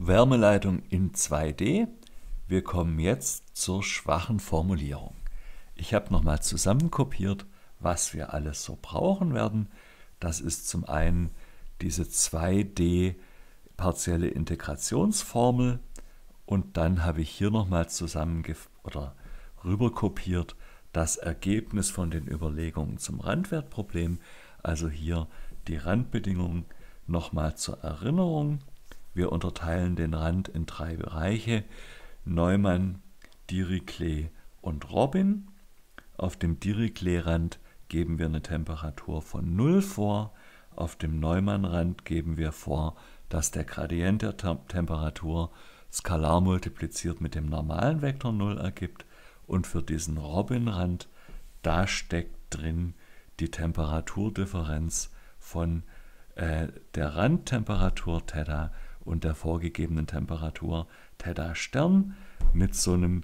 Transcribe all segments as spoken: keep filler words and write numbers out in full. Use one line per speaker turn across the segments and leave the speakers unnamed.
Wärmeleitung in zwei D. Wir kommen jetzt zur schwachen Formulierung. Ich habe nochmal zusammenkopiert, was wir alles so brauchen werden. Das ist zum einen diese zwei D partielle Integrationsformel und dann habe ich hier nochmal zusammen oder rüberkopiert das Ergebnis von den Überlegungen zum Randwertproblem, also hier die Randbedingungen nochmal zur Erinnerung. Wir unterteilen den Rand in drei Bereiche: Neumann, Dirichlet und Robin. Auf dem Dirichlet-Rand geben wir eine Temperatur von null vor. Auf dem Neumann-Rand geben wir vor, dass der Gradient der Temperatur skalar multipliziert mit dem normalen Vektor null ergibt. Und für diesen Robin-Rand, da steckt drin die Temperaturdifferenz von äh, der Randtemperatur Theta und der vorgegebenen Temperatur Theta Stern mit so einem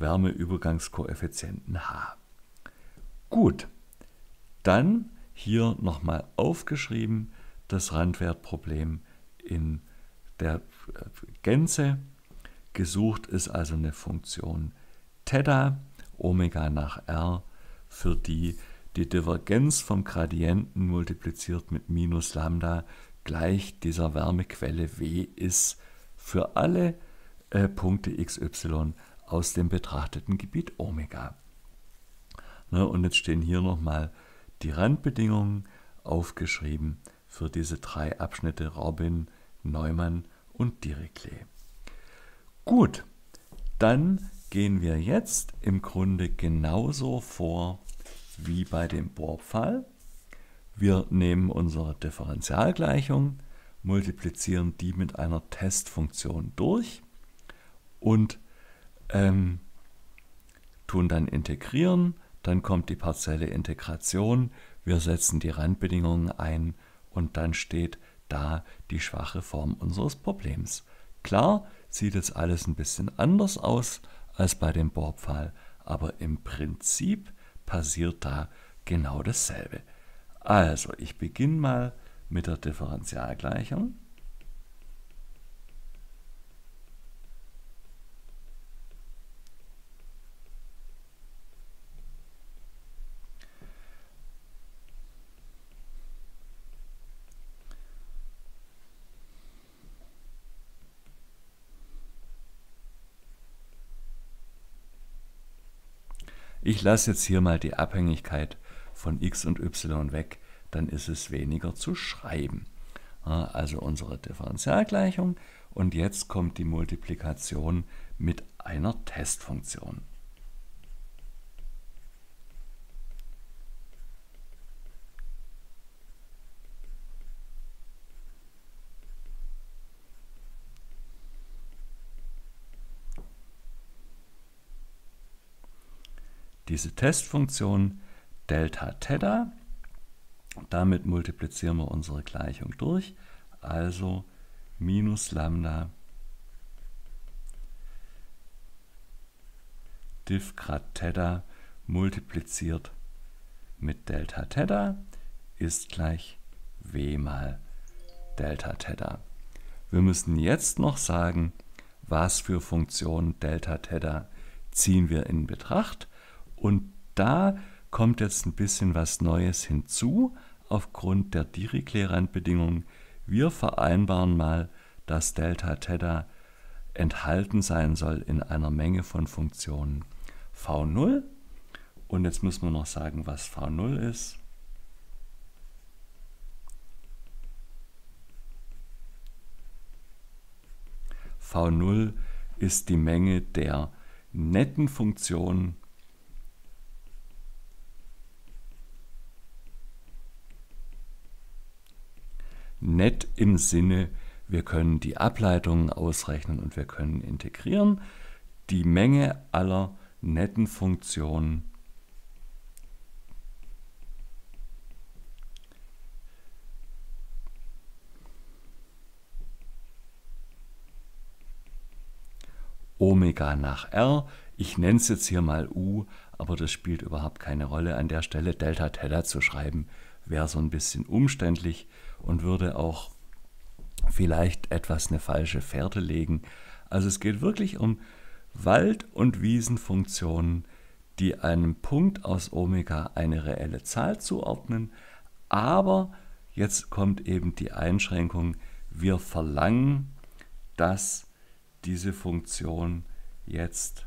Wärmeübergangskoeffizienten H. Gut, dann hier nochmal aufgeschrieben das Randwertproblem in der Gänze. Gesucht ist also eine Funktion Theta, Omega nach R, für die die Divergenz vom Gradienten multipliziert mit minus Lambda gleich dieser Wärmequelle W ist für alle äh, Punkte x y aus dem betrachteten Gebiet Omega. Ne, und jetzt stehen hier nochmal die Randbedingungen aufgeschrieben für diese drei Abschnitte Robin, Neumann und Dirichlet. Gut, dann gehen wir jetzt im Grunde genauso vor wie bei dem Bohr-Pfahl. Wir nehmen unsere Differentialgleichung, multiplizieren die mit einer Testfunktion durch und ähm, tun dann integrieren. Dann kommt die partielle Integration. Wir setzen die Randbedingungen ein und dann steht da die schwache Form unseres Problems. Klar sieht es alles ein bisschen anders aus als bei dem Bohr-Pfahl, aber im Prinzip passiert da genau dasselbe. Also, ich beginne mal mit der Differentialgleichung. Ich lasse jetzt hier mal die Abhängigkeit von x und y weg, dann ist es weniger zu schreiben. Also unsere Differentialgleichung und jetzt kommt die Multiplikation mit einer Testfunktion. Diese Testfunktion Delta Theta, damit multiplizieren wir unsere Gleichung durch, also minus Lambda diff Grad Theta multipliziert mit Delta Theta ist gleich W mal Delta Theta. Wir müssen jetzt noch sagen, was für Funktion Delta Theta ziehen wir in Betracht. Und da kommt jetzt ein bisschen was Neues hinzu aufgrund der Dirichlet-Randbedingungen. Wir vereinbaren mal, dass Delta Theta enthalten sein soll in einer Menge von Funktionen V null. Und jetzt müssen wir noch sagen, was V null ist. V null ist die Menge der netten Funktionen nett im Sinne, wir können die Ableitungen ausrechnen und wir können integrieren. Die Menge aller netten Funktionen Omega nach R. Ich nenne es jetzt hier mal U, aber das spielt überhaupt keine Rolle. An der Stelle Delta Theta zu schreiben, wäre so ein bisschen umständlich und würde auch vielleicht etwas eine falsche Fährte legen. Also es geht wirklich um Wald- und Wiesenfunktionen, die einem Punkt aus Omega eine reelle Zahl zuordnen, aber jetzt kommt eben die Einschränkung, wir verlangen, dass diese Funktion jetzt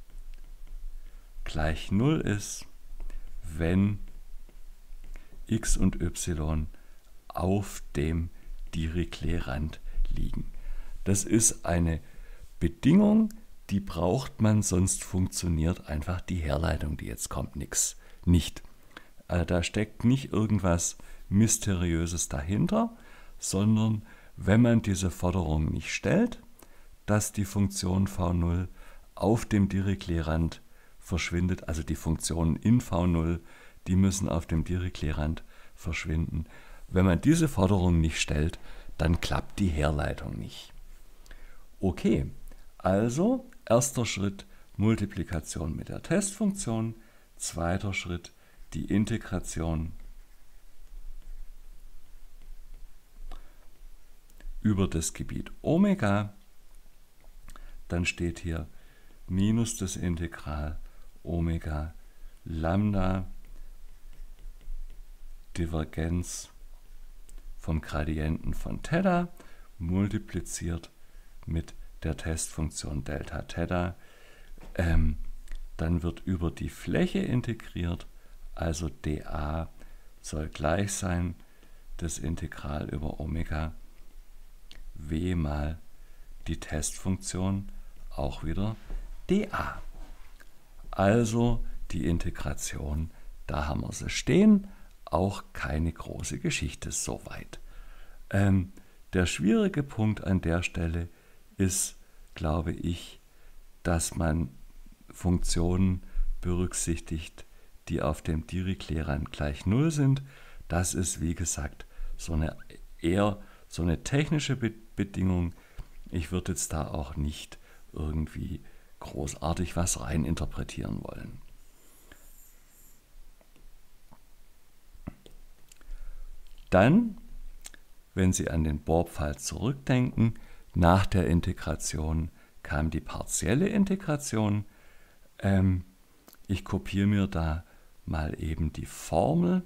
gleich null ist, wenn x und y auf dem Dirichlet-Rand liegen. Das ist eine Bedingung, die braucht man, sonst funktioniert einfach die Herleitung, die jetzt kommt, nix, nicht. Also da steckt nicht irgendwas Mysteriöses dahinter, sondern wenn man diese Forderung nicht stellt, dass die Funktion v null auf dem Dirichlet-Rand verschwindet, also die Funktionen in v null, die müssen auf dem Dirichlet-Rand verschwinden. Wenn man diese Forderung nicht stellt, dann klappt die Herleitung nicht. Okay, also erster Schritt Multiplikation mit der Testfunktion, zweiter Schritt die Integration über das Gebiet Omega. Dann steht hier minus das Integral Omega Lambda Divergenz vom Gradienten von Theta multipliziert mit der Testfunktion Delta Theta. Ähm, dann wird über die Fläche integriert, also dA soll gleich sein, das Integral über Omega w mal die Testfunktion, auch wieder dA. Also die Integration, da haben wir sie stehen, auch keine große Geschichte soweit. Ähm, der schwierige Punkt an der Stelle ist, glaube ich, dass man Funktionen berücksichtigt, die auf dem Dirichlet-Rand gleich null sind. Das ist, wie gesagt, so eine eher so eine technische Be- Bedingung. Ich würde jetzt da auch nicht irgendwie großartig was rein interpretieren wollen. Dann, wenn Sie an den Bohr-Pfeil zurückdenken, nach der Integration kam die partielle Integration. Ähm, ich kopiere mir da mal eben die Formel.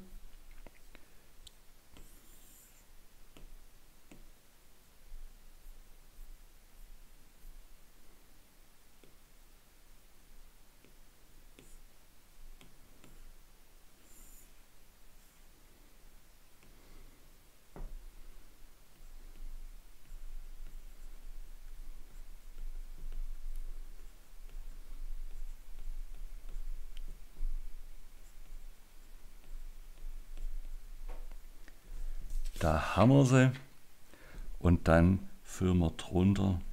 Da haben wir sie und dann führen wir drunter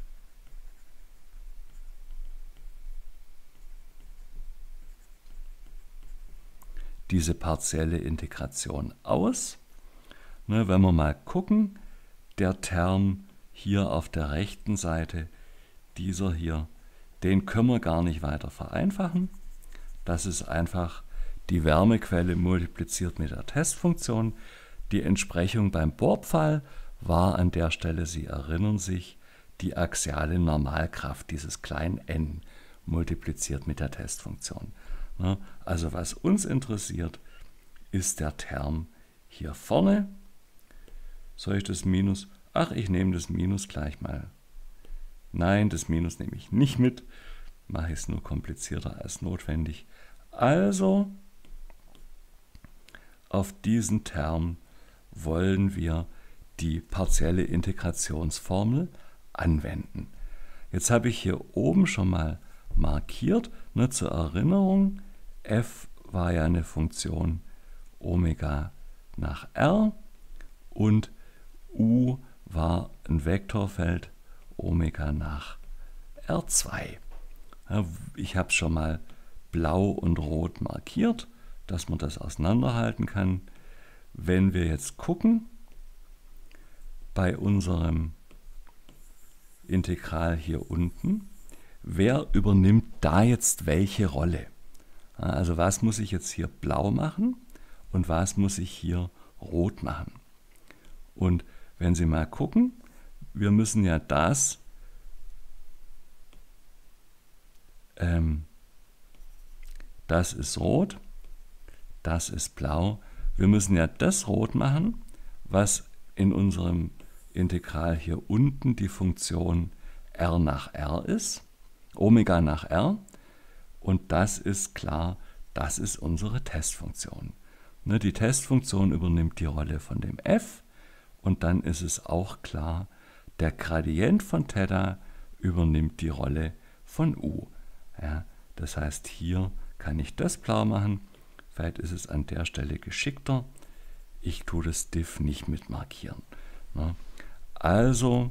diese partielle Integration aus. Ne, wenn wir mal gucken, der Term hier auf der rechten Seite, dieser hier, den können wir gar nicht weiter vereinfachen. Das ist einfach die Wärmequelle multipliziert mit der Testfunktion. Die Entsprechung beim Bohr-Pfeil war an der Stelle, Sie erinnern sich, die axiale Normalkraft, dieses kleinen n, multipliziert mit der Testfunktion. Also was uns interessiert, ist der Term hier vorne. Soll ich das Minus? Ach, ich nehme das Minus gleich mal. Nein, das Minus nehme ich nicht mit. Mache ich es nur komplizierter als notwendig. Also, auf diesen Term wollen wir die partielle Integrationsformel anwenden. Jetzt habe ich hier oben schon mal markiert, ne, zur Erinnerung, f war ja eine Funktion Omega nach r und u war ein Vektorfeld Omega nach R zwei. Ja, ich habe es schon mal blau und rot markiert, dass man das auseinanderhalten kann. Wenn wir jetzt gucken, bei unserem Integral hier unten, wer übernimmt da jetzt welche Rolle? Also was muss ich jetzt hier blau machen und was muss ich hier rot machen? Und wenn Sie mal gucken, wir müssen ja das ähm, das ist rot, das ist blau. Wir müssen ja das rot machen, was in unserem Integral hier unten die Funktion r nach r ist, Omega nach r. Und das ist klar, das ist unsere Testfunktion. Ne, die Testfunktion übernimmt die Rolle von dem f und dann ist es auch klar, der Gradient von Theta übernimmt die Rolle von u. Ja, das heißt, hier kann ich das klar machen. Vielleicht ist es an der Stelle geschickter. Ich tue das Diff nicht mit markieren. Ne? Also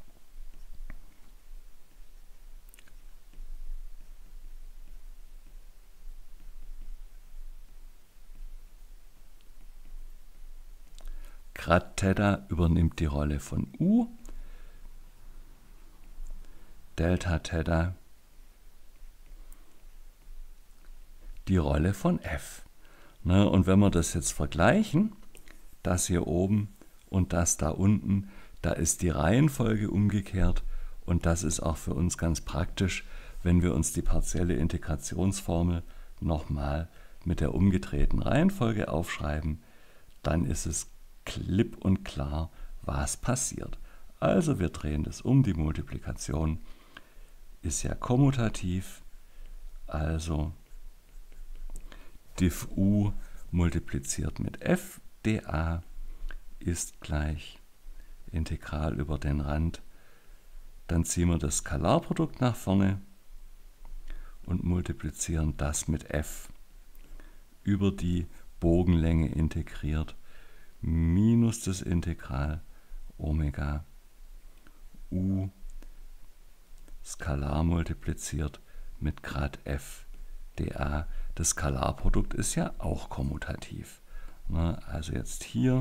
Grad Theta übernimmt die Rolle von u, Delta Theta die Rolle von f. Ne, und wenn wir das jetzt vergleichen, das hier oben und das da unten, da ist die Reihenfolge umgekehrt und das ist auch für uns ganz praktisch, wenn wir uns die partielle Integrationsformel nochmal mit der umgedrehten Reihenfolge aufschreiben, dann ist es klipp und klar, was passiert. Also wir drehen das um, die Multiplikation ist ja kommutativ, also diff u multipliziert mit f dA ist gleich Integral über den Rand. Dann ziehen wir das Skalarprodukt nach vorne und multiplizieren das mit f über die Bogenlänge integriert minus das Integral Omega u Skalar multipliziert mit Grad f dA. Das Skalarprodukt ist ja auch kommutativ. Also jetzt hier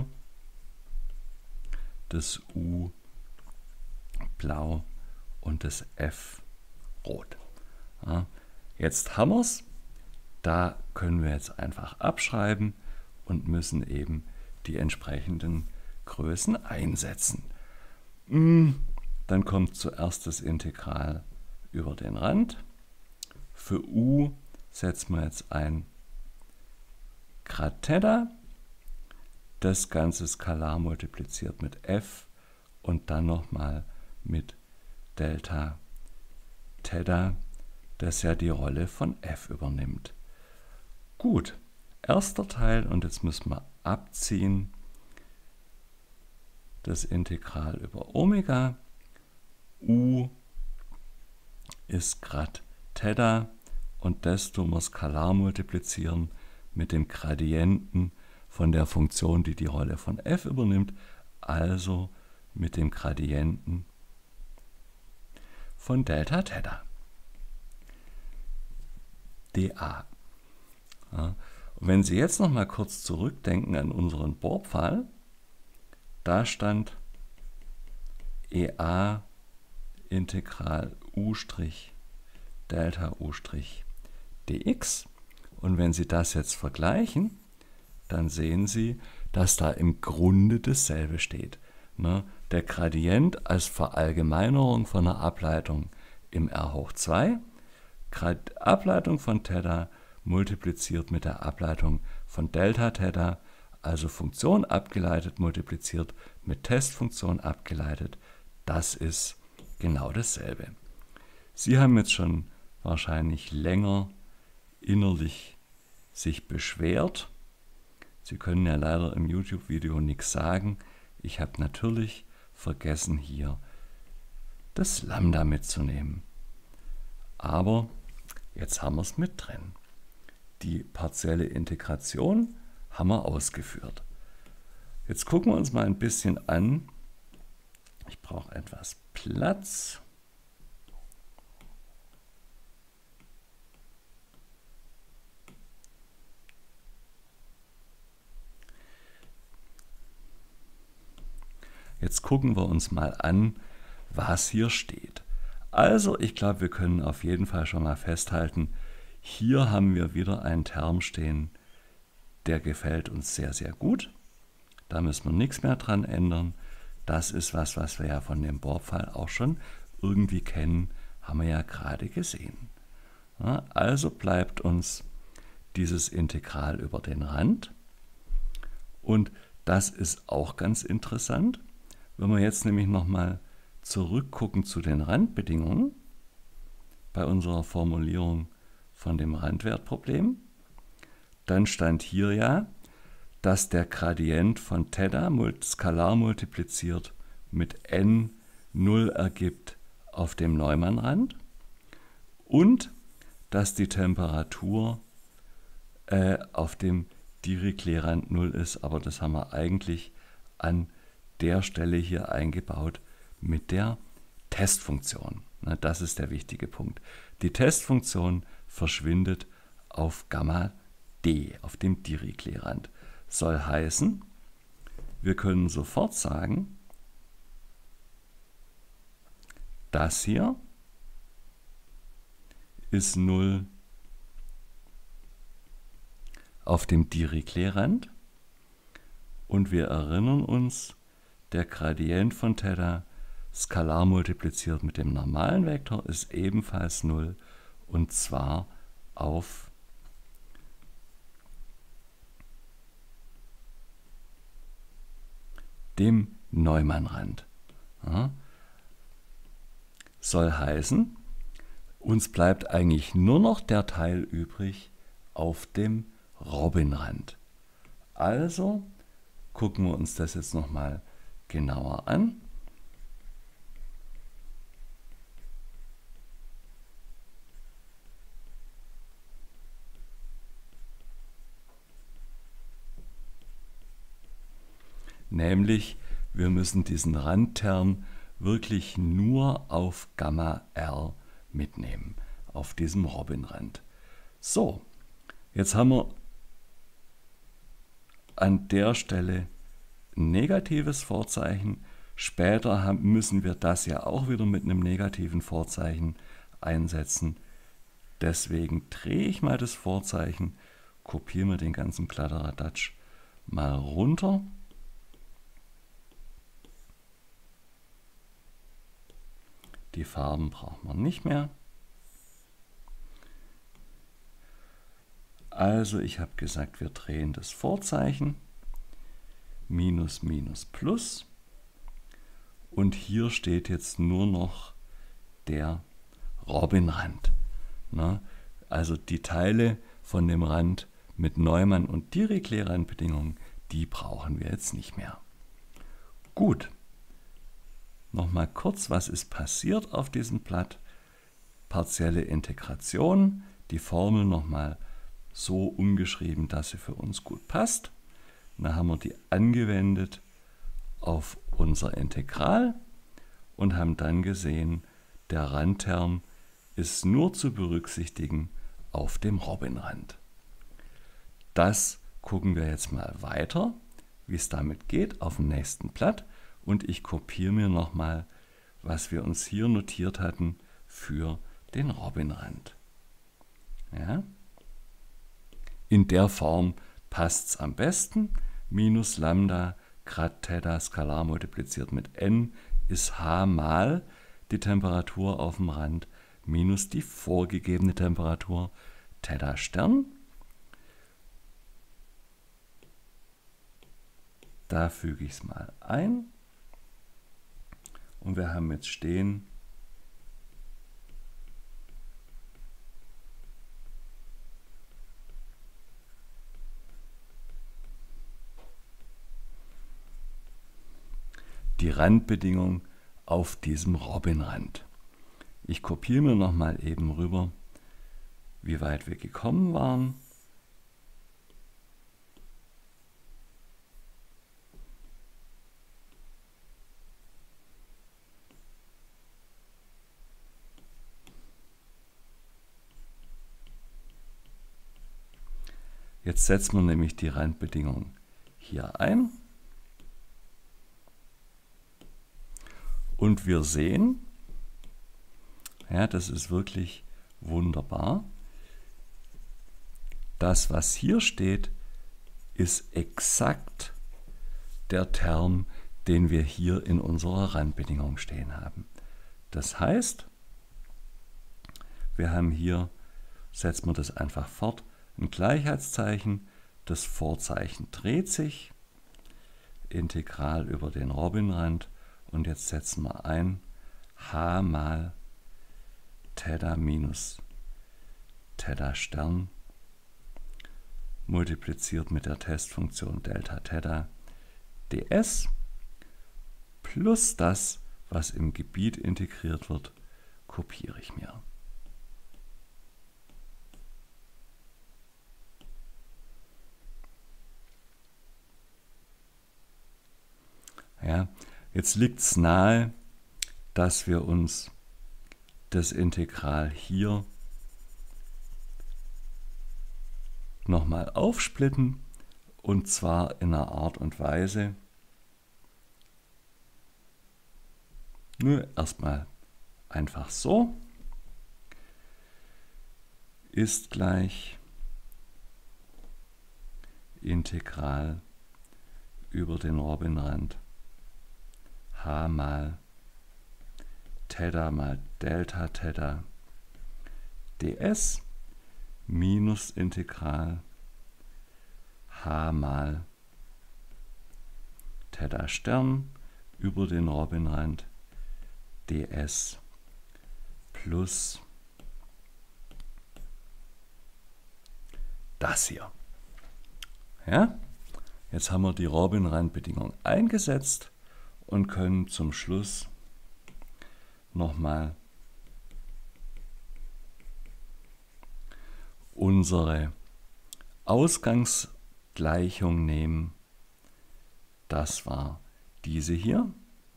das u blau und das f rot. Jetzt haben wir es. Da können wir jetzt einfach abschreiben und müssen eben die entsprechenden Größen einsetzen. Dann kommt zuerst das Integral über den Rand. Für u setzen wir jetzt ein Grad Theta, das ganze Skalar multipliziert mit f und dann nochmal mit Delta Theta, das ja die Rolle von f übernimmt. Gut, erster Teil und jetzt müssen wir abziehen das Integral über Omega. U ist Grad Theta und das tun wir skalar multiplizieren mit dem Gradienten von der Funktion, die die Rolle von f übernimmt, also mit dem Gradienten von Delta Theta dA. Ja, und wenn Sie jetzt noch mal kurz zurückdenken an unseren Bohrpfahl, da stand EA Integral u' Delta u' dx. Und wenn Sie das jetzt vergleichen, dann sehen Sie, dass da im Grunde dasselbe steht. Ne? Der Gradient als Verallgemeinerung von einer Ableitung im R hoch zwei, Ableitung von Theta multipliziert mit der Ableitung von Delta Theta, also Funktion abgeleitet multipliziert mit Testfunktion abgeleitet, das ist genau dasselbe. Sie haben jetzt schon wahrscheinlich länger innerlich sich beschwert. Sie können ja leider im YouTube-Video nichts sagen. Ich habe natürlich vergessen, hier das Lambda mitzunehmen. Aber jetzt haben wir es mit drin. Die partielle Integration haben wir ausgeführt. Jetzt gucken wir uns mal ein bisschen an. Ich brauche etwas Platz. Jetzt gucken wir uns mal an, was hier steht. Also, ich glaube, wir können auf jeden Fall schon mal festhalten, hier haben wir wieder einen Term stehen, der gefällt uns sehr, sehr gut. Da müssen wir nichts mehr dran ändern. Das ist was, was wir ja von dem Bohrpfeil auch schon irgendwie kennen, haben wir ja gerade gesehen. Ja, also bleibt uns dieses Integral über den Rand. Und das ist auch ganz interessant. Wenn wir jetzt nämlich nochmal zurückgucken zu den Randbedingungen bei unserer Formulierung von dem Randwertproblem, dann stand hier ja, dass der Gradient von Theta skalar multipliziert mit n null ergibt auf dem Neumann-Rand und dass die Temperatur äh, auf dem Dirichlet-Rand null ist, aber das haben wir eigentlich an der Stelle hier eingebaut mit der Testfunktion. Na, das ist der wichtige Punkt. Die Testfunktion verschwindet auf Gamma d, auf dem Dirichlet-Rand. Soll heißen, wir können sofort sagen, das hier ist null auf dem Dirichlet-Rand und wir erinnern uns, der Gradient von Theta skalar multipliziert mit dem normalen Vektor ist ebenfalls null und zwar auf dem Neumann-Rand. Ja. Soll heißen, uns bleibt eigentlich nur noch der Teil übrig auf dem Robin-Rand. Also gucken wir uns das jetzt nochmal genauer an. Nämlich, wir müssen diesen Randterm wirklich nur auf Gamma R mitnehmen, auf diesem Robin-Rand. So, jetzt haben wir an der Stelle ein negatives Vorzeichen. Später haben, müssen wir das ja auch wieder mit einem negativen Vorzeichen einsetzen. Deswegen drehe ich mal das Vorzeichen, kopiere mir den ganzen Kladderadatsch mal runter. Die Farben brauchen wir nicht mehr. Also ich habe gesagt, wir drehen das Vorzeichen. Minus, minus, plus. Und hier steht jetzt nur noch der Robin-Rand. Na, also die Teile von dem Rand mit Neumann- und Dirichlet-Randbedingungen, die brauchen wir jetzt nicht mehr. Gut. Nochmal kurz, was ist passiert auf diesem Blatt? Partielle Integration, die Formel nochmal so umgeschrieben, dass sie für uns gut passt. Dann haben wir die angewendet auf unser Integral und haben dann gesehen, der Randterm ist nur zu berücksichtigen auf dem Robin-Rand. Das gucken wir jetzt mal weiter, wie es damit geht, auf dem nächsten Blatt. Und ich kopiere mir nochmal, was wir uns hier notiert hatten für den Robin-Rand. Ja? In der Form passt es am besten. Minus Lambda Grad Theta skalar multipliziert mit n ist h mal die Temperatur auf dem Rand minus die vorgegebene Temperatur Theta Stern. Da füge ich es mal ein. Und wir haben jetzt stehen die Randbedingung auf diesem Robin-Rand. Ich kopiere mir nochmal eben rüber, wie weit wir gekommen waren. Jetzt setzen wir nämlich die Randbedingung hier ein. Und wir sehen, ja, das ist wirklich wunderbar. Das, was hier steht, ist exakt der Term, den wir hier in unserer Randbedingung stehen haben. Das heißt, wir haben hier, setzen wir das einfach fort, ein Gleichheitszeichen, das Vorzeichen dreht sich, Integral über den Robinrand, und jetzt setzen wir ein h mal Theta minus Theta Stern multipliziert mit der Testfunktion Delta Theta ds plus das, was im Gebiet integriert wird, kopiere ich mir. Ja, jetzt liegt es nahe, dass wir uns das Integral hier nochmal aufsplitten, und zwar in einer Art und Weise, nur erstmal einfach so, ist gleich Integral über den Robinrand h mal Theta mal Delta Theta ds minus Integral h mal Theta Stern über den Robinrand ds plus das hier. Ja? Jetzt haben wir die Robinrand-Bedingung eingesetzt und können zum Schluss nochmal unsere Ausgangsgleichung nehmen. Das war diese hier.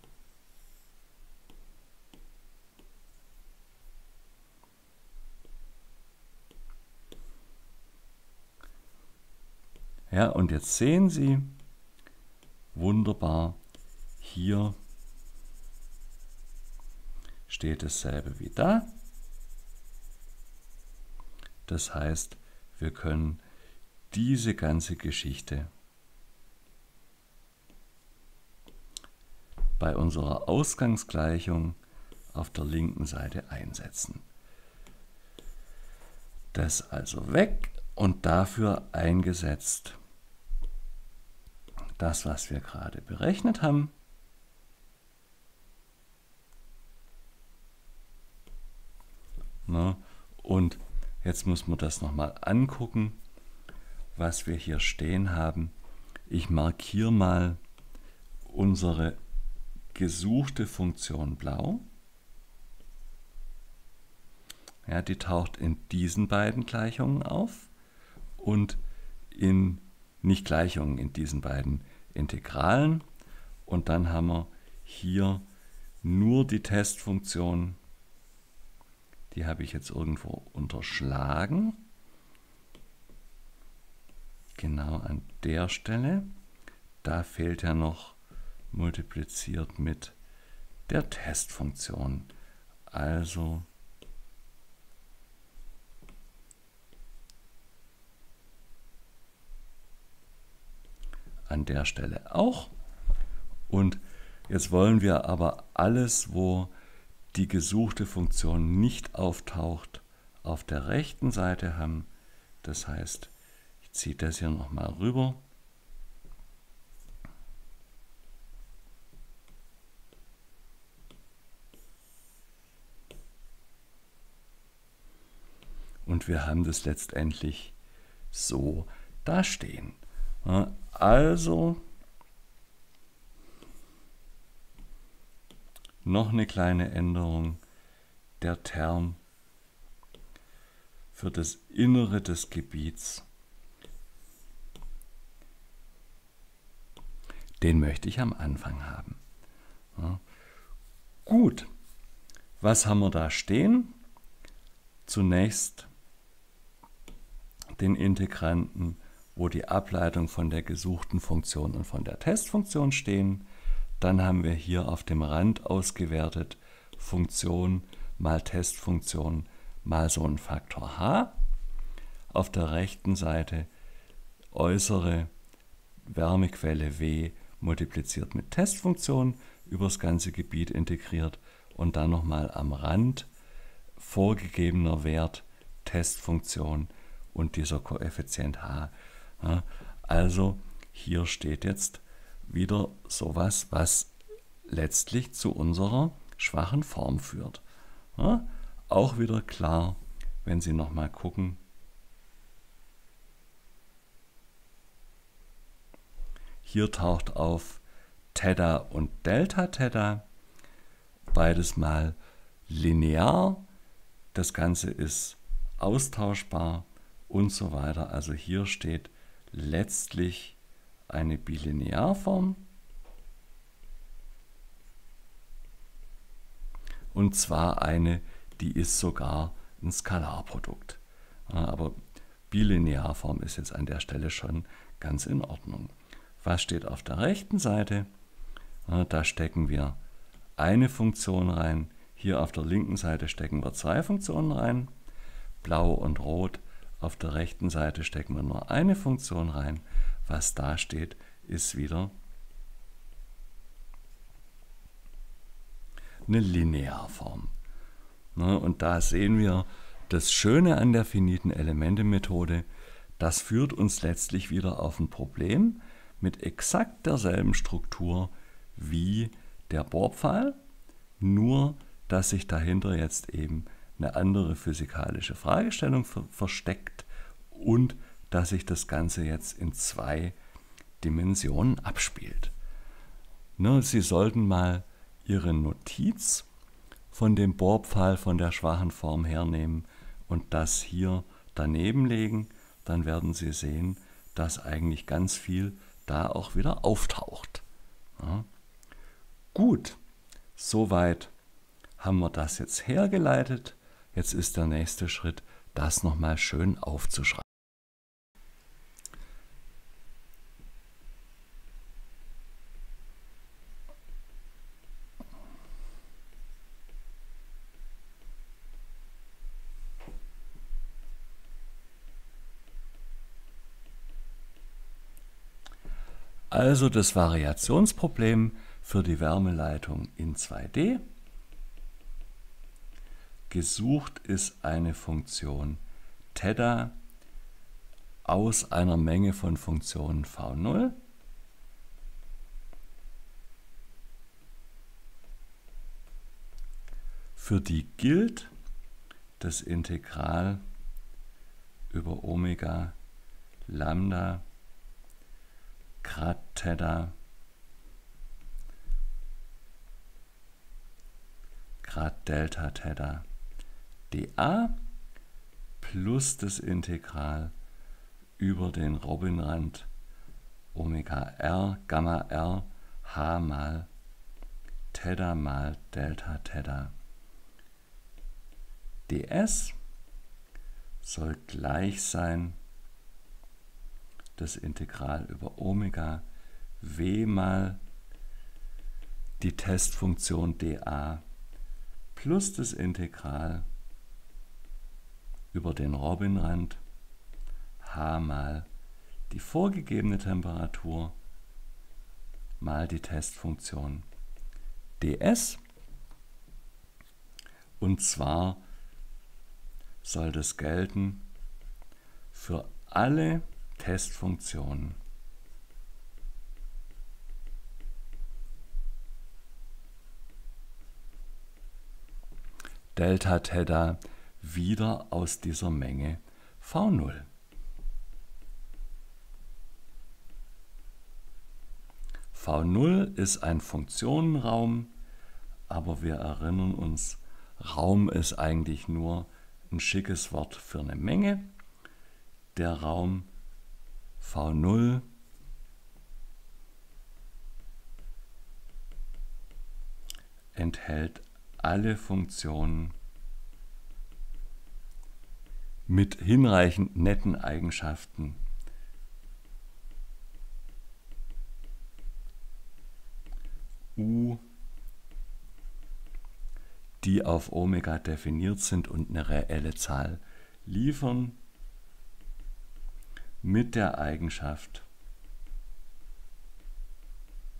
Ja, und jetzt sehen Sie wunderbar, hier steht dasselbe wie da. Das heißt, wir können diese ganze Geschichte bei unserer Ausgangsgleichung auf der linken Seite einsetzen. Das also weg und dafür eingesetzt das, was wir gerade berechnet haben. Na, und jetzt muss man das nochmal angucken, was wir hier stehen haben. Ich markiere mal unsere gesuchte Funktion blau. Ja, die taucht in diesen beiden Gleichungen auf und in, nicht Gleichungen, in diesen beiden Integralen. Und dann haben wir hier nur die Testfunktion, die habe ich jetzt irgendwo unterschlagen. Genau an der Stelle. Da fehlt ja noch multipliziert mit der Testfunktion. Also an der Stelle auch. Und jetzt wollen wir aber alles, wo die gesuchte Funktion nicht auftaucht, auf der rechten Seite haben. Das heißt, ich ziehe das hier nochmal rüber. Und wir haben das letztendlich so dastehen. Also noch eine kleine Änderung. Der Term für das Innere des Gebiets, den möchte ich am Anfang haben. Ja. Gut, was haben wir da stehen? Zunächst den Integranten, wo die Ableitung von der gesuchten Funktion und von der Testfunktion stehen. Dann haben wir hier auf dem Rand ausgewertet Funktion mal Testfunktion mal so ein Faktor h. Auf der rechten Seite äußere Wärmequelle W multipliziert mit Testfunktion übers ganze Gebiet integriert und dann nochmal am Rand vorgegebener Wert Testfunktion und dieser Koeffizient h. Ja, also hier steht jetzt wieder sowas, was letztlich zu unserer schwachen Form führt. Ja, auch wieder klar, wenn Sie nochmal gucken. Hier taucht auf Theta und Delta Theta, beides mal linear. Das Ganze ist austauschbar und so weiter. Also hier steht letztlich eine Bilinearform. Und zwar eine, die ist sogar ein Skalarprodukt. Aber Bilinearform ist jetzt an der Stelle schon ganz in Ordnung. Was steht auf der rechten Seite? Da stecken wir eine Funktion rein. Hier auf der linken Seite stecken wir zwei Funktionen rein. Blau und Rot. Auf der rechten Seite stecken wir nur eine Funktion rein. Was da steht, ist wieder eine Linearform. Und da sehen wir das Schöne an der finiten Elemente-Methode. Das führt uns letztlich wieder auf ein Problem mit exakt derselben Struktur wie der Bohrpfahl, nur dass sich dahinter jetzt eben eine andere physikalische Fragestellung ver versteckt und dass sich das Ganze jetzt in zwei Dimensionen abspielt. Ne, Sie sollten mal Ihre Notiz von dem Bohrpfahl von der schwachen Form hernehmen und das hier daneben legen, dann werden Sie sehen, dass eigentlich ganz viel da auch wieder auftaucht. Ja. Gut, soweit haben wir das jetzt hergeleitet. Jetzt ist der nächste Schritt, das nochmal schön aufzuschreiben. Also das Variationsproblem für die Wärmeleitung in zwei D. Gesucht ist eine Funktion Theta aus einer Menge von Funktionen v null. Für die gilt das Integral über Omega Lambda Grad Theta Grad Delta Theta dA plus das Integral über den Robinrand Omega R Gamma R H mal Theta mal Delta Theta ds soll gleich sein das Integral über Omega W mal die Testfunktion dA plus das Integral über den Robinrand H mal die vorgegebene Temperatur mal die Testfunktion ds. Und zwar soll das gelten für alle Testfunktionen Delta Theta wieder aus dieser Menge v null. v null ist ein Funktionenraum, aber wir erinnern uns, Raum ist eigentlich nur ein schickes Wort für eine Menge. Der Raum v null enthält alle Funktionen mit hinreichend netten Eigenschaften U, die auf Omega definiert sind und eine reelle Zahl liefern, mit der Eigenschaft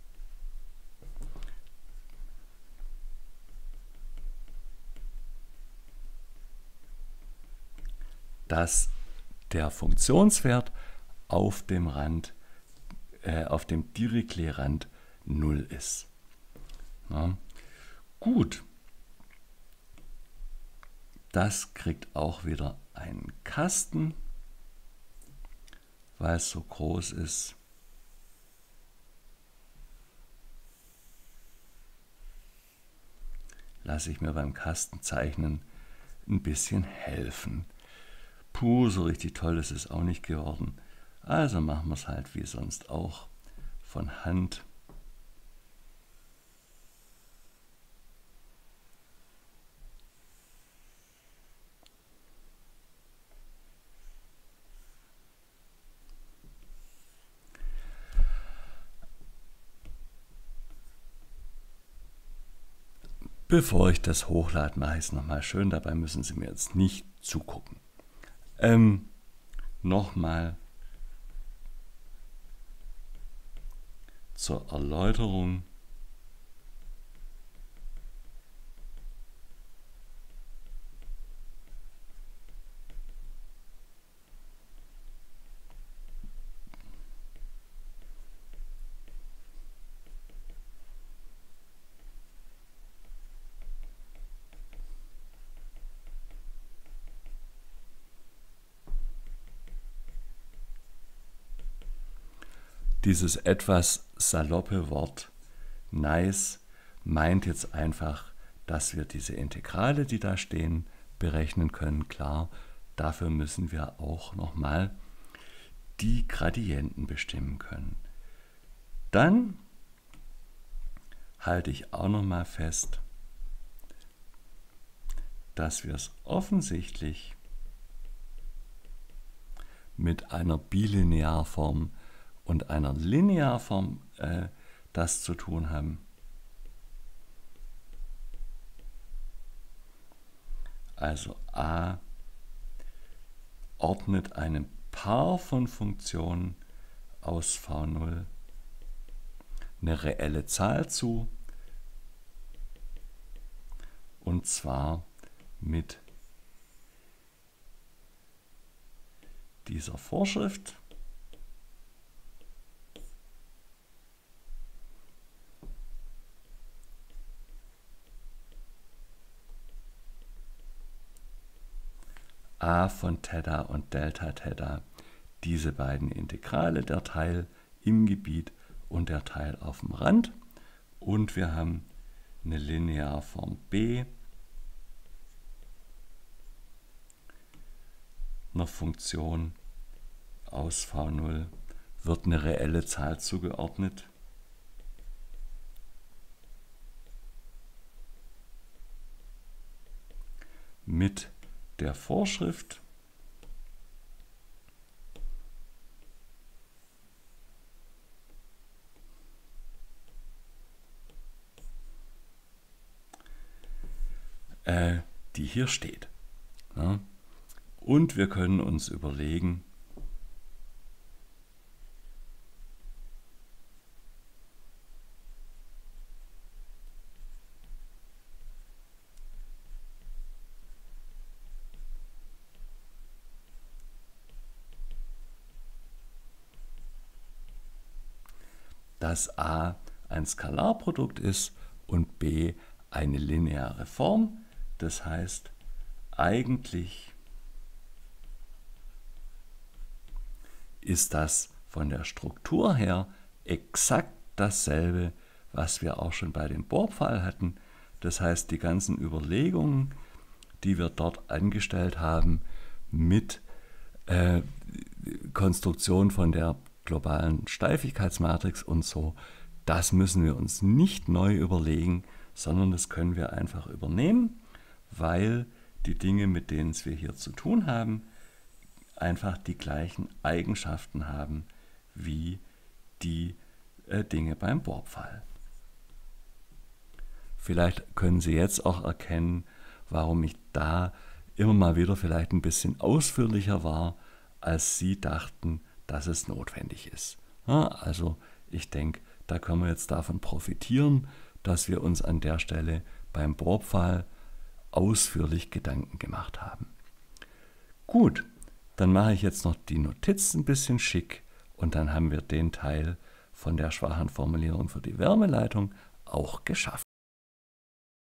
dass der Funktionswert auf dem Rand, äh, auf dem Dirichlet-Rand null ist. Ja. Gut, das kriegt auch wieder einen Kasten, weil es so groß ist. Lasse ich mir beim Kastenzeichnen ein bisschen helfen. Puh, so richtig toll ist es auch nicht geworden. Also machen wir es halt wie sonst auch von Hand. Bevor ich das hochlade, mache ich es nochmal schön. Dabei müssen Sie mir jetzt nicht zugucken. Ähm, nochmal zur Erläuterung. Dieses etwas saloppe Wort nice meint jetzt einfach, dass wir diese Integrale, die da stehen, berechnen können. Klar, dafür müssen wir auch nochmal die Gradienten bestimmen können. Dann halte ich auch nochmal fest, dass wir es offensichtlich mit einer Bilinearform und einer Linearform äh, das zu tun haben. Also a ordnet einem Paar von Funktionen aus V null eine reelle Zahl zu, und zwar mit dieser Vorschrift. A von Theta und Delta Theta, diese beiden Integrale, der Teil im Gebiet und der Teil auf dem Rand. Und wir haben eine Linearform B, einer Funktion aus V null wird eine reelle Zahl zugeordnet. Mit der Vorschrift, äh, die hier steht. Ja. Und wir können uns überlegen, dass a ein Skalarprodukt ist und b eine lineare Form. Das heißt, eigentlich ist das von der Struktur her exakt dasselbe, was wir auch schon bei dem Bohr-Pfeil hatten. Das heißt, die ganzen Überlegungen, die wir dort angestellt haben mit äh, Konstruktion von der globalen Steifigkeitsmatrix und so, das müssen wir uns nicht neu überlegen, sondern das können wir einfach übernehmen, weil die Dinge, mit denen wir hier zu tun haben, einfach die gleichen Eigenschaften haben wie die äh, Dinge beim Bohr-Pfeil. Vielleicht können Sie jetzt auch erkennen, warum ich da immer mal wieder vielleicht ein bisschen ausführlicher war, als Sie dachten, dass es notwendig ist. Ja, also ich denke, da können wir jetzt davon profitieren, dass wir uns an der Stelle beim Bohr-Pfeil ausführlich Gedanken gemacht haben. Gut, Dann mache ich jetzt noch die Notiz ein bisschen schick und dann haben wir den Teil von der Schwachan Formulierung für die Wärmeleitung auch geschafft.